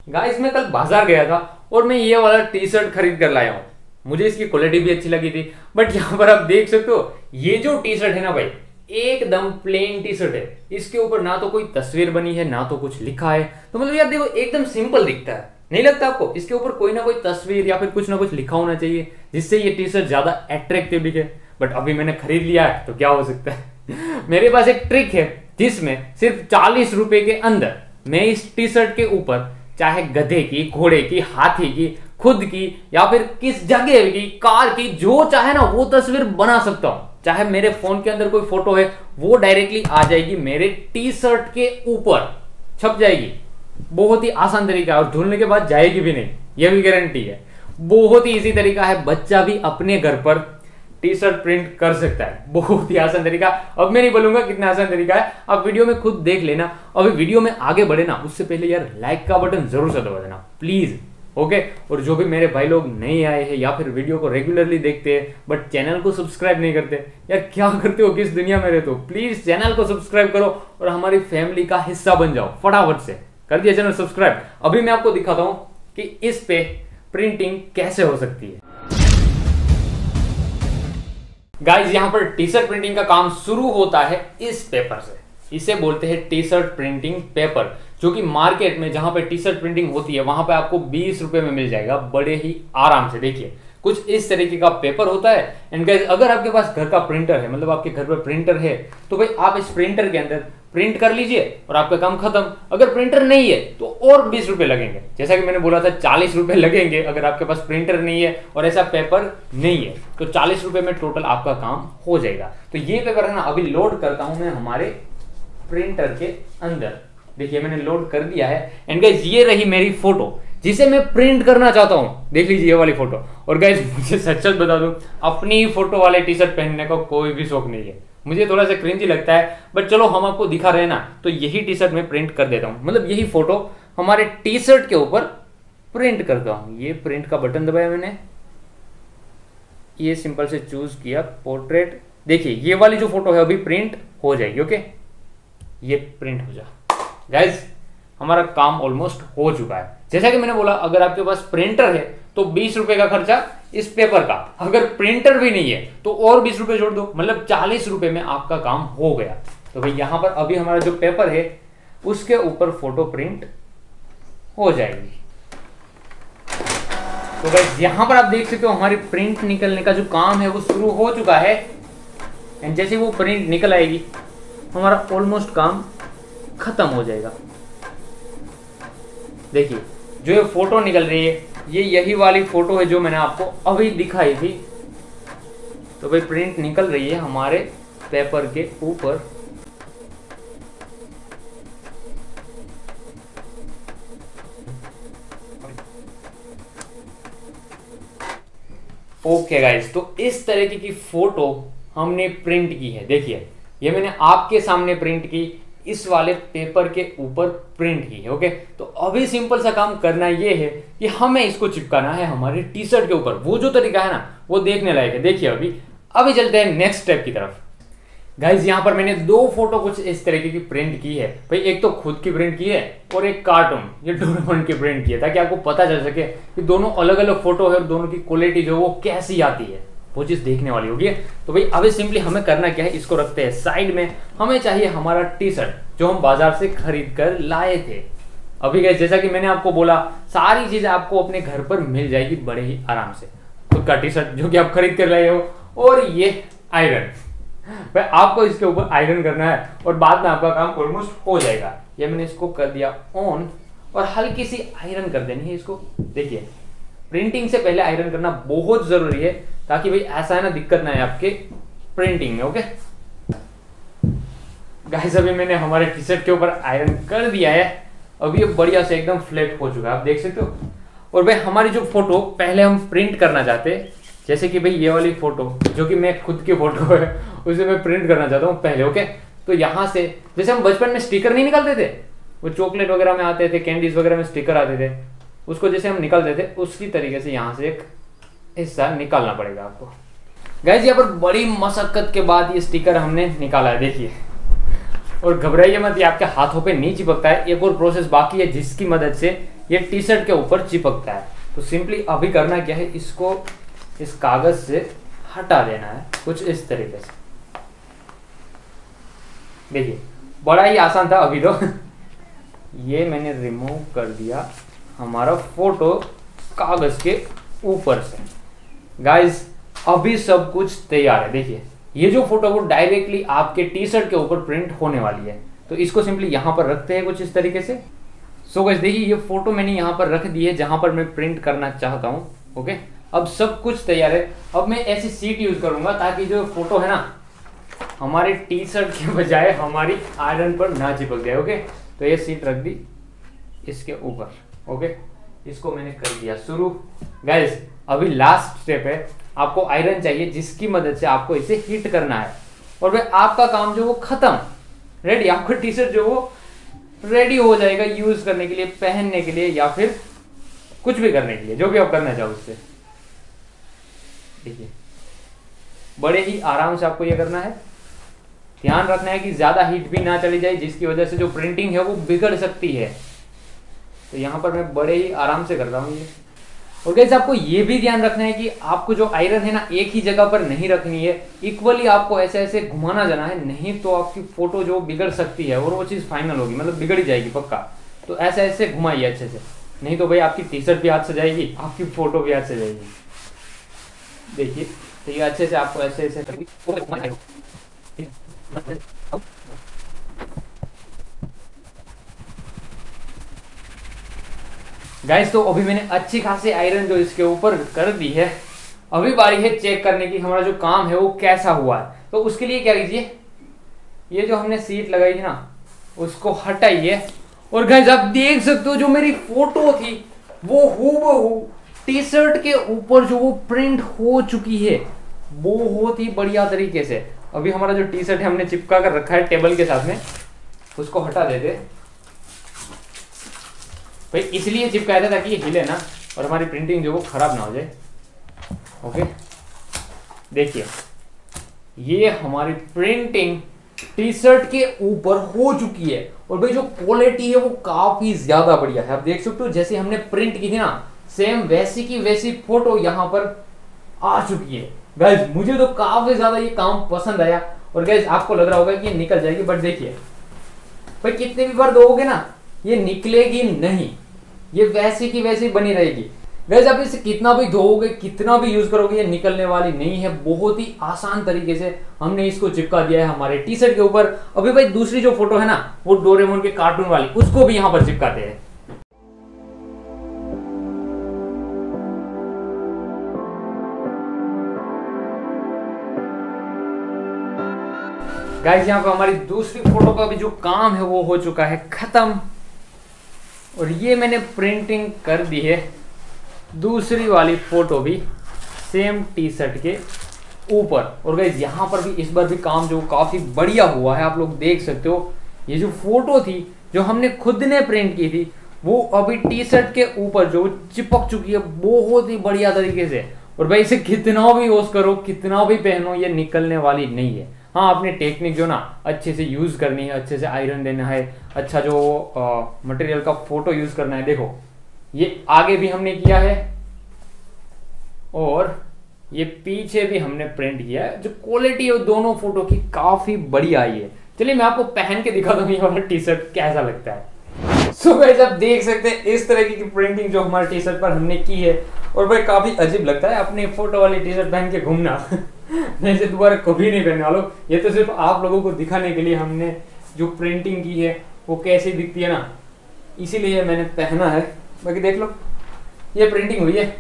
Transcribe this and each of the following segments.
Guys मैं कल बाजार गया था और मैं ये वाला टी शर्ट खरीद कर लाया हूँ। मुझे इसकी क्वालिटी भी अच्छी लगी थी, बट यहाँ पर आप देख सकते हो ये जो टी शर्ट है ना भाई, एकदम प्लेन टी शर्ट है। इसके ऊपर ना तो कोई तस्वीर बनी है ना तो कुछ लिखा है। तो मतलब यार देखो एकदम सिंपल दिखता है, नहीं लगता आपको? इसके ऊपर कोई ना कोई तस्वीर या फिर कुछ ना कुछ लिखा होना चाहिए जिससे ये टी शर्ट ज्यादा अट्रैक्टिव दिखे। बट अभी मैंने खरीद लिया है तो क्या हो सकता है मेरे पास एक ट्रिक है जिसमें सिर्फ 40 रुपए के अंदर मैं इस टी शर्ट के ऊपर चाहे गधे की, घोड़े की, हाथी की, खुद की या फिर किस जगह की, कार की, जो चाहे ना वो तस्वीर बना सकता हूं। चाहे मेरे फोन के अंदर कोई फोटो है वो डायरेक्टली आ जाएगी मेरे टी शर्ट के ऊपर छप जाएगी। बहुत ही आसान तरीका है और धुलने के बाद जाएगी भी नहीं, यह भी गारंटी है। बहुत ही इजी तरीका है, बच्चा भी अपने घर पर टी शर्ट प्रिंट कर सकता है। बहुत ही आसान तरीका। अब मैं नहीं बोलूंगा कितना आसान तरीका है, आप वीडियो में खुद देख लेना। अभी वीडियो में आगे बढ़े ना उससे पहले यार लाइक का बटन जरूर से दबा देना प्लीज, ओके। और जो भी मेरे भाई लोग नए आए हैं या फिर वीडियो को रेगुलरली देखते हैं बट चैनल को सब्सक्राइब नहीं करते, यार क्या करते हो, किस दुनिया में रहते हो? प्लीज चैनल को सब्सक्राइब करो और हमारी फैमिली का हिस्सा बन जाओ। फटाफट से कर दिया चैनल सब्सक्राइब। अभी मैं आपको दिखाता हूं कि इस पे प्रिंटिंग कैसे हो सकती है। गाइज यहाँ पर टी शर्ट प्रिंटिंग का काम शुरू होता है इस पेपर से। इसे बोलते हैं टी शर्ट प्रिंटिंग पेपर, जो कि मार्केट में जहां पे टी शर्ट प्रिंटिंग होती है वहां पे आपको 20 रुपए में मिल जाएगा बड़े ही आराम से। देखिए कुछ इस तरीके का पेपर होता है। एंड गाइज अगर आपके पास घर का प्रिंटर है, मतलब आपके घर पर प्रिंटर है, तो भाई आप इस प्रिंटर के अंदर प्रिंट कर लीजिए और आपका काम खत्म। अगर प्रिंटर नहीं है तो और 20 रुपए लगेंगे। जैसा कि मैंने बोला था 40 रुपए लगेंगे अगर आपके पास प्रिंटर नहीं है और ऐसा पेपर नहीं है, तो 40 रुपए में टोटल आपका काम हो जाएगा। तो ये पेपर है ना, अभी लोड करता हूं मैं हमारे प्रिंटर के अंदर। देखिए मैंने लोड कर दिया है। एंड गाइज ये रही मेरी फोटो जिसे मैं प्रिंट करना चाहता हूं। देख लीजिए ये वाली फोटो। और गाइज मुझे सच बता दूं, अपनी फोटो वाले टी शर्ट पहनने का कोई भी शौक नहीं है। मुझे थोड़ा सा क्रिंजी लगता है, बट चलो हम आपको दिखा रहे हैं ना, तो यही टी शर्ट में प्रिंट कर देता हूं। मतलब यही फोटो हमारे टी शर्ट के ऊपर प्रिंट करता हूं। ये प्रिंट का बटन दबाया मैंने, ये सिंपल से चूज किया पोर्ट्रेट। देखिए ये वाली जो फोटो है अभी प्रिंट हो जाएगी, ओके। ये प्रिंट हो जा। गाइज हमारा काम ऑलमोस्ट हो चुका है। जैसा कि मैंने बोला अगर आपके पास प्रिंटर है तो 20 रुपए का खर्चा इस पेपर का। अगर प्रिंटर भी नहीं है तो और 20 रुपए जोड़ दो, मतलब 40 रुपए में आपका काम हो गया। तो भाई यहां पर अभी हमारा जो पेपर है उसके ऊपर फोटो प्रिंट हो जाएगी। तो भाई यहां पर आप देख सकते हो हमारी प्रिंट निकलने का जो काम है वो शुरू हो चुका है। एंड जैसे वो प्रिंट निकल आएगी हमारा ऑलमोस्ट काम खत्म हो जाएगा। देखिए जो ये फोटो निकल रही है ये यही वाली फोटो है जो मैंने आपको अभी दिखाई थी। तो भाई प्रिंट निकल रही है हमारे पेपर के ऊपर। ओके गाइस, तो इस तरीके की फोटो हमने प्रिंट की है। देखिए ये मैंने आपके सामने प्रिंट की, इस वाले पेपर के ऊपर प्रिंट की है, ओके। तो अभी सिंपल सा काम करना ये है कि हमें इसको चिपकाना है हमारे टी शर्ट के ऊपर। वो जो तरीका है ना वो देखने लायक है। देखिए अभी चलते हैं नेक्स्ट स्टेप की तरफ। गाइज यहाँ पर मैंने 2 फोटो कुछ इस तरीके की प्रिंट की है। भाई एक तो खुद की प्रिंट की है और एक कार्टून ये डोरेमोन की प्रिंट की है, ताकि आपको पता चल सके कि दोनों अलग अलग फोटो है और दोनों की क्वालिटी जो वो कैसी आती है, वो चीज देखने वाली होगी। तो भाई अभी सिंपली हमें करना क्या है, इसको रखते हैं साइड में। हमें चाहिए हमारा टी शर्ट जो हम बाजार से खरीद कर लाए थे। अभी गाइस जैसा कि मैंने आपको बोला सारी चीजें आपको अपने घर पर मिल जाएगी बड़े ही आराम से। खुद का टी शर्ट जो कि आप खरीद कर लाए हो, और ये आयरन। भाई आपको इसके ऊपर आयरन करना है और बाद में आपका काम ऑलमोस्ट हो जाएगा। ये मैंने इसको कर दिया ऑन और हल्की सी आयरन कर देनी है इसको। देखिए प्रिंटिंग से पहले आयरन करना बहुत जरूरी है, ताकि भाई ऐसा है ना दिक्कत ना है आपके प्रिंटिंग में, ओके। गाइस अभी मैंने हमारे टी शर्ट के ऊपर आयरन कर दिया है। अभी ये बढ़िया से एकदम फ्लैट हो चुका है, आप देख सकते हो। और भाई हमारी जो फोटो पहले हम प्रिंट करना चाहते हैं, जैसे कि भाई ये वाली फोटो जो कि मैं खुद की फोटो है उसे मैं प्रिंट करना चाहता हूँ पहले, ओके। तो यहाँ से जैसे हम बचपन में स्टिकर नहीं निकालते थे, वो चॉकलेट वगैरह में आते थे, कैंडीज वगैरह में स्टिकर आते थे, उसको जैसे हम निकालते थे उसी तरीके से यहाँ से एक हिस्सा निकालना पड़ेगा आपको। गाइस यहाँ पर बड़ी मशक्कत के बाद ये स्टिकर हमने निकाला है, देखिए। और घबराइए मत, ये आपके हाथों पे नहीं चिपकता है। एक और प्रोसेस बाकी है जिसकी मदद से ये टी शर्ट के ऊपर चिपकता है। तो सिंपली अभी करना क्या है, इसको इस कागज से हटा देना है कुछ इस तरीके से। देखिए बड़ा ही आसान था अभी तो। ये मैंने रिमूव कर दिया हमारा फोटो कागज के ऊपर से। गाइस अभी सब कुछ तैयार है। देखिए ये जो फोटो वो डायरेक्टली आपके टी शर्ट के ऊपर प्रिंट होने वाली है। तो इसको सिंपली यहाँ पर रखते हैं कुछ इस तरीके से। सो गाइस देखिए ये फोटो मैंने यहाँ पर रख दी है जहां पर मैं प्रिंट करना चाहता हूँ। ओके, अब सब कुछ तैयार है। अब मैं ऐसी सीट यूज करूंगा ताकि जो फोटो है ना हमारे टी शर्ट के बजाय हमारी आयरन पर ना चिपक जाए। ओके, तो ये सीट रख दी इसके ऊपर। ओके, इसको मैंने कर दिया शुरू। गाइस अभी लास्ट स्टेप है, आपको आयरन चाहिए जिसकी मदद से आपको इसे हीट करना है और भाई आपका काम जो वो खत्म, रेडी। आपका टी शर्ट जो वो रेडी हो जाएगा यूज करने के लिए, पहनने के लिए या फिर कुछ भी करने के लिए, जो भी आप करना चाहो उससे। देखिए बड़े ही आराम से आपको ये करना है। ध्यान रखना है कि ज्यादा हीट भी ना चली जाए जिसकी वजह से जो प्रिंटिंग है वो बिगड़ सकती है। तो यहाँ पर मैं बड़े ही आराम से कर रहा हूँ ये। और गाइस आपको ये भी ध्यान रखना है कि आपको जो आयरन है ना एक ही जगह पर नहीं रखनी है, इक्वली आपको ऐसे ऐसे घुमाना जाना है, नहीं तो आपकी फोटो जो बिगड़ सकती है और वो चीज फाइनल होगी, मतलब बिगड़ ही जाएगी पक्का। तो ऐसे ऐसे घुमाइए अच्छे से, नहीं तो भाई आपकी टी शर्ट भी हाथ से जाएगी, आपकी फोटो भी हाथ से जाएगी। देखिए तो ये अच्छे से आपको ऐसे ऐसे गाइस। तो अभी मैंने अच्छी खासी आयरन जो इसके ऊपर कर दी है। अभी बारी है चेक करने की हमारा जो काम है वो कैसा हुआ है। तो उसके लिए क्या कीजिए, ये जो हमने सीट लगाई थी ना उसको हटाइए और गाइस आप देख सकते हो जो मेरी फोटो थी वो हूबहू टी शर्ट के ऊपर जो वो प्रिंट हो चुकी है बहुत ही बढ़िया तरीके से। अभी हमारा जो टी शर्ट है हमने चिपका कर रखा है टेबल के साथ में, उसको हटा देते भाई, इसलिए चिपकाया था ताकि ये हिले ना और हमारी प्रिंटिंग जो वो खराब ना हो जाए। ओके, देखिए ये हमारी प्रिंटिंग टी शर्ट के ऊपर हो चुकी है और भाई जो क्वालिटी है वो काफी ज्यादा बढ़िया है। आप देख सकते हो जैसे हमने प्रिंट की थी ना सेम वैसी की वैसी फोटो यहाँ पर आ चुकी है। गाइस मुझे तो काफी ज्यादा ये काम पसंद आया और गाइस आपको लग रहा होगा कि ये निकल जाएगी, बट देखिए भाई कितने भी बार धोओगे ना ये निकलेगी नहीं, ये वैसी की वैसी बनी रहेगी। गाइस आप इसे कितना भी धोओगे कितना भी यूज करोगे ये निकलने वाली नहीं है। बहुत ही आसान तरीके से हमने इसको चिपका दिया है हमारे टी शर्ट के ऊपर। अभी भाई दूसरी जो फोटो है ना वो डोरेमोन के कार्टून वाली, उसको भी यहाँ पर चिपकाते हैं। गाइस यहाँ पे हमारी दूसरी फोटो का भी जो काम है वो हो चुका है खत्म और ये मैंने प्रिंटिंग कर दी है दूसरी वाली फोटो भी सेम टी शर्ट के ऊपर। और गाइस यहाँ पर भी इस बार भी काम जो काफी बढ़िया हुआ है, आप लोग देख सकते हो। ये जो फोटो थी जो हमने खुद ने प्रिंट की थी वो अभी टी शर्ट के ऊपर जो चिपक चुकी है बहुत ही बढ़िया तरीके से। और भाई इसे कितना भी यूज करो कितना भी पहनो ये निकलने वाली नहीं है। हाँ आपने टेक्निक जो ना अच्छे से यूज करनी है, अच्छे से आयरन देना है, अच्छा जो मटेरियल का फोटो यूज करना है। देखो ये आगे भी हमने किया है और ये पीछे भी हमने प्रिंट किया है। जो क्वालिटी है दोनों फोटो की काफी बढ़िया आई है। चलिए मैं आपको पहन के दिखा दूंगी हमारा टी शर्ट कैसा लगता है। सो गाइस आप देख सकते हैं इस तरह की प्रिंटिंग जो हमारे टी शर्ट पर हमने की है और भाई काफी अजीब लगता है अपनी फोटो वाली टी शर्ट पहन के घूमना। मैं इसे दोबारा कभी नहीं पहनने वाला हूँ। ये तो सिर्फ आप लोगों को दिखाने के लिए हमने जो प्रिंटिंग की है वो कैसी दिखती है ना, इसीलिए मैंने पहना है। बाकी देख लो ये प्रिंटिंग हुई है।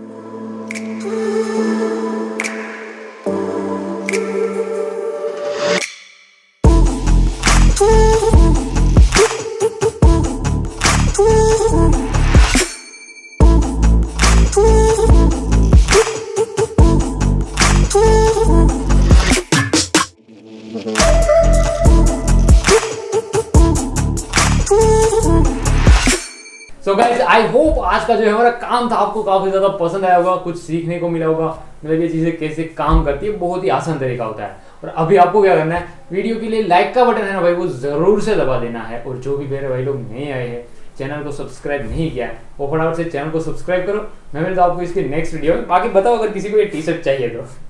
सो गाइस आई होप आज का जो हमारा काम था आपको काफी ज्यादा पसंद आया होगा, कुछ सीखने को मिला होगा। मतलब ये चीजें कैसे काम करती है बहुत ही आसान तरीका होता है। और अभी आपको क्या करना है, वीडियो के लिए लाइक का बटन है ना भाई वो जरूर से दबा देना है। और जो भी मेरे भाई लोग नए आए हैं चैनल को सब्सक्राइब नहीं किया है वो फटाफट से चैनल को सब्सक्राइब करो। मैं मिलता हूं आपको इसकी नेक्स्ट वीडियो में। बाकी बताओ अगर किसी को ये टी शर्ट चाहिए तो।